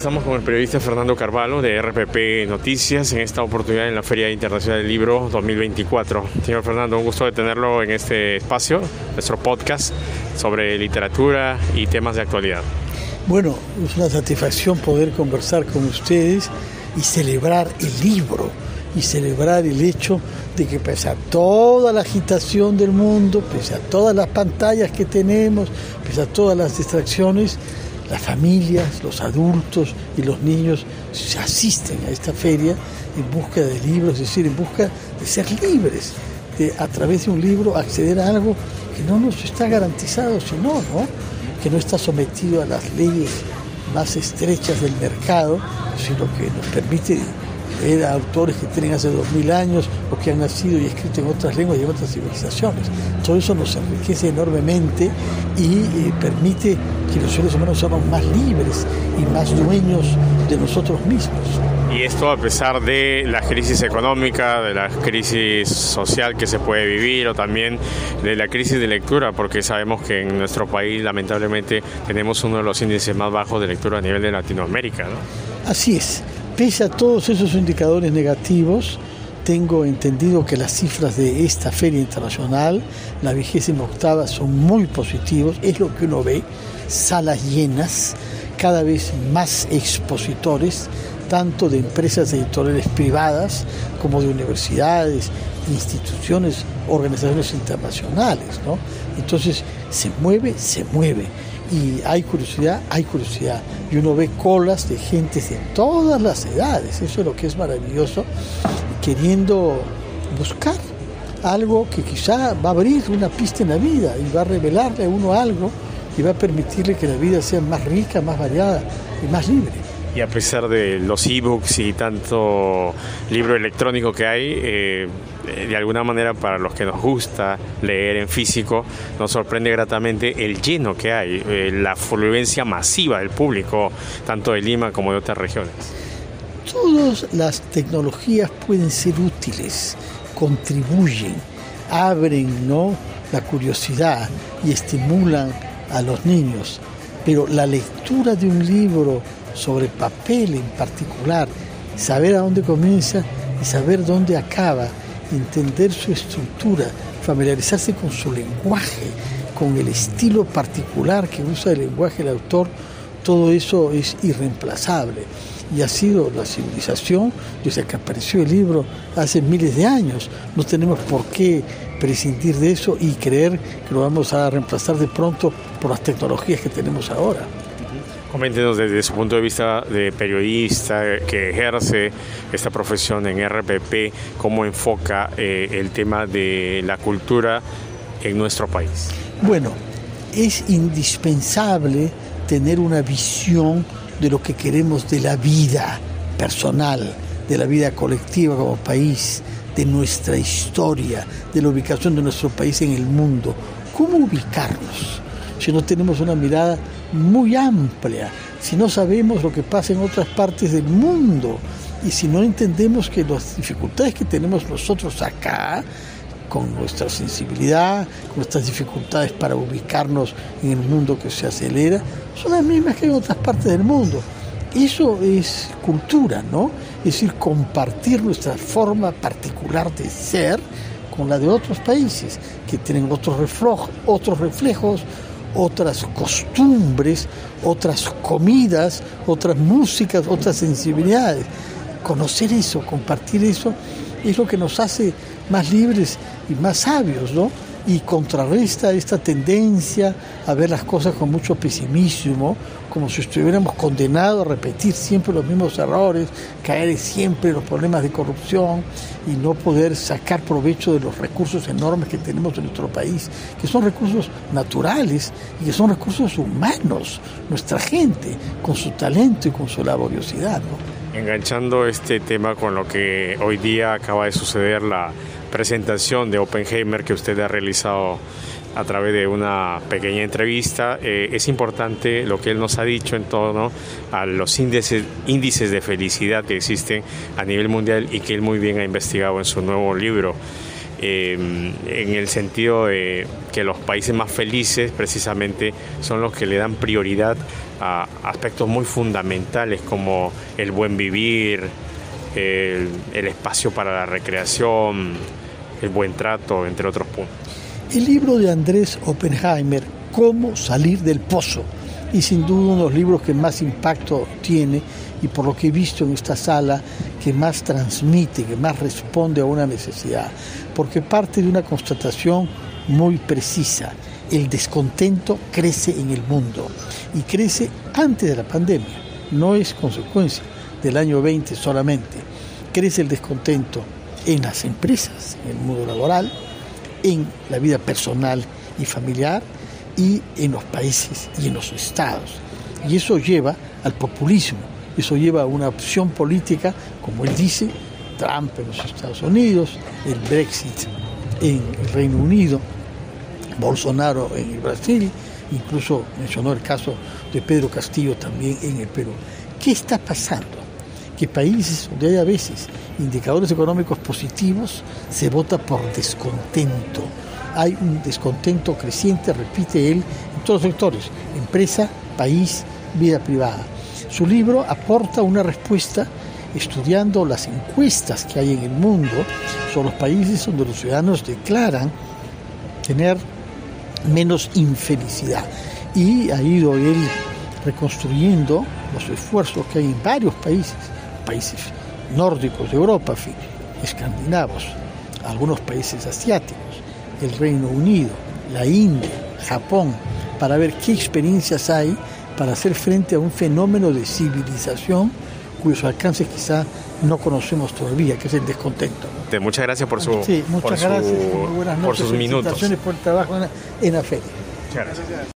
Estamos con el periodista Fernando Carvalho de RPP Noticias en esta oportunidad en la Feria Internacional del Libro 2024. Señor Fernando, un gusto de tenerlo en este espacio, nuestro podcast sobre literatura y temas de actualidad. Bueno, es una satisfacción poder conversar con ustedes y celebrar el libro y celebrar el hecho de que pese a toda la agitación del mundo, pese a todas las pantallas que tenemos, pese a todas las distracciones, las familias, los adultos y los niños se asisten a esta feria en busca de libros, es decir, en busca de ser libres, de a través de un libro acceder a algo que no nos está garantizado, sino, que no está sometido a las leyes más estrechas del mercado, sino que nos permite leer a autores que tienen hace 2000 años o que han nacido y escrito en otras lenguas y en otras civilizaciones. Todo eso nos enriquece enormemente y permite que los seres humanos seamos más libres y más dueños de nosotros mismos. Y esto a pesar de la crisis económica, de la crisis social que se puede vivir o también de la crisis de lectura, porque sabemos que en nuestro país lamentablemente tenemos uno de los índices más bajos de lectura a nivel de Latinoamérica, ¿no? Así es. Pese a todos esos indicadores negativos, tengo entendido que las cifras de esta Feria Internacional, la 28ª, son muy positivos. Es lo que uno ve, salas llenas, cada vez más expositores, tanto de empresas editoriales privadas como de universidades, instituciones, organizaciones internacionales, ¿no? Entonces, se mueve. Y hay curiosidad, y uno ve colas de gente de todas las edades, eso es lo que es maravilloso, queriendo buscar algo que quizá va a abrir una pista en la vida y va a revelarle a uno algo y va a permitirle que la vida sea más rica, más variada y más libre. Y a pesar de los ebooks y tanto libro electrónico que hay, de alguna manera para los que nos gusta leer en físico, nos sorprende gratamente el lleno que hay, la afluencia masiva del público, tanto de Lima como de otras regiones. Todas las tecnologías pueden ser útiles, contribuyen, abren, la curiosidad y estimulan a los niños, pero la lectura de un libro sobre papel en particular, saber a dónde comienza y saber dónde acaba, entender su estructura, familiarizarse con su lenguaje, con el estilo particular que usa el lenguaje del autor, todo eso es irreemplazable. Y ha sido la civilización desde que apareció el libro hace miles de años. No tenemos por qué prescindir de eso y creer que lo vamos a reemplazar de pronto por las tecnologías que tenemos ahora. Coméntenos desde su punto de vista de periodista que ejerce esta profesión en RPP, cómo enfoca el tema de la cultura en nuestro país. Bueno, es indispensable tener una visión de lo que queremos de la vida personal, de la vida colectiva como país, de nuestra historia, de la ubicación de nuestro país en el mundo. ¿Cómo ubicarnos si no tenemos una mirada muy amplia, si no sabemos lo que pasa en otras partes del mundo y si no entendemos que las dificultades que tenemos nosotros acá, con nuestra sensibilidad, con nuestras dificultades para ubicarnos en el mundo que se acelera, son las mismas que en otras partes del mundo? Eso es cultura, ¿no? Es decir, compartir nuestra forma particular de ser con la de otros países que tienen otros reflejos, otras costumbres, otras comidas, otras músicas, otras sensibilidades. Conocer eso, compartir eso, es lo que nos hace más libres y más sabios, ¿no? Y contrarresta esta tendencia a ver las cosas con mucho pesimismo, como si estuviéramos condenados a repetir siempre los mismos errores, caer siempre en los problemas de corrupción y no poder sacar provecho de los recursos enormes que tenemos en nuestro país, que son recursos naturales y que son recursos humanos, nuestra gente, con su talento y con su laboriosidad, ¿no? Enganchando este tema con lo que hoy día acaba de suceder, la presentación de Oppenheimer que usted ha realizado a través de una pequeña entrevista, es importante lo que él nos ha dicho en torno a los índices de felicidad que existen a nivel mundial y que él muy bien ha investigado en su nuevo libro. en el sentido de que los países más felices precisamente son los que le dan prioridad a aspectos muy fundamentales como el buen vivir, el espacio para la recreación, el buen trato, entre otros puntos. El libro de Andrés Oppenheimer, Cómo salir del pozo, y sin duda uno de los libros que más impacto tiene y por lo que he visto en esta sala, que más transmite, que más responde a una necesidad, porque parte de una constatación muy precisa: el descontento crece en el mundo y crece antes de la pandemia, no es consecuencia del año 20 solamente. Crece el descontento en las empresas, en el mundo laboral, en la vida personal y familiar, y en los países y en los estados. Y eso lleva al populismo, eso lleva a una opción política, como él dice, Trump en los Estados Unidos, el Brexit en el Reino Unido, Bolsonaro en el Brasil, incluso mencionó el caso de Pedro Castillo también en el Perú. ¿Qué está pasando? Que países donde hay a veces indicadores económicos positivos se vota por descontento. Hay un descontento creciente, repite él, en todos los sectores: empresa, país, vida privada. Su libro aporta una respuesta estudiando las encuestas que hay en el mundo sobre los países donde los ciudadanos declaran tener menos infelicidad. Y ha ido él reconstruyendo los esfuerzos que hay en varios países nórdicos de Europa, escandinavos, algunos países asiáticos, el Reino Unido, la India, Japón, para ver qué experiencias hay para hacer frente a un fenómeno de civilización cuyos alcances quizá no conocemos todavía, que es el descontento. Muchas gracias por sus minutos. Felicitaciones por el trabajo en la feria. Muchas gracias.